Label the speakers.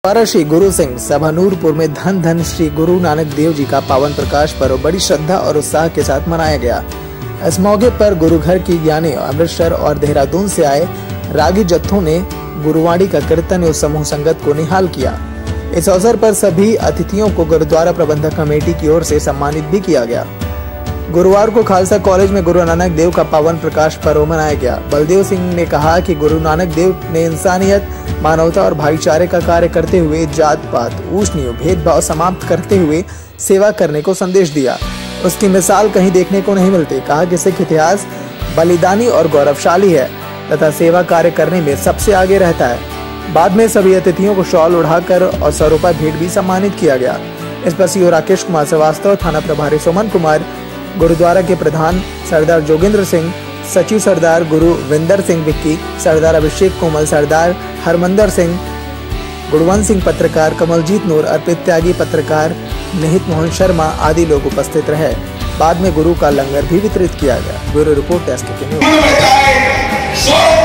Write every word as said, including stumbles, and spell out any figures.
Speaker 1: गुरुद्वारा श्री गुरु सिंह सभा नूरपुर में धन धन श्री गुरु नानक देव जी का पावन प्रकाश पर्व बड़ी श्रद्धा और उत्साह के साथ मनाया गया। इस मौके पर गुरु घर की ज्ञानी अमृतसर और देहरादून से आए रागी जत्थों ने गुरुवाणी का कीर्तन एवं समूह संगत को निहाल किया। इस अवसर पर सभी अतिथियों को गुरुद्वारा प्रबंधक कमेटी की ओर से सम्मानित भी किया गया। गुरुवार को खालसा कॉलेज में गुरु नानक देव का पावन प्रकाश पर्व मनाया गया। बलदेव सिंह ने कहा कि गुरु नानक देव ने इंसानियत, मानवता और भाईचारे का कार्य करते हुए जात पात, ऊंच नीच, भेदभाव समाप्त करते हुए सेवा करने को संदेश दिया। उसकी मिसाल कहीं देखने को नहीं मिलती। कहा कि सिख इतिहास बलिदानी और गौरवशाली है तथा सेवा कार्य करने में सबसे आगे रहता है। बाद में सभी अतिथियों को शॉल उड़ाकर और सौ रुपए भेंट भी सम्मानित किया गया। इस पर सीओ राकेश कुमार श्रीवास्तव, थाना प्रभारी सुमन कुमार, गुरुद्वारा के प्रधान सरदार जोगेंद्र सिंह, सचिव सरदार गुरु विंदर सिंह विक्की, सरदार अभिषेक कोमल, सरदार हरमंदर सिंह, गुणवंत सिंह पत्रकार, कमलजीत नूर, अर्पित त्यागी पत्रकार, निहित मोहन शर्मा आदि लोग उपस्थित रहे। बाद में गुरु का लंगर भी वितरित किया गया। ब्यूरो रिपोर्ट टेस्ट के न्यूज़।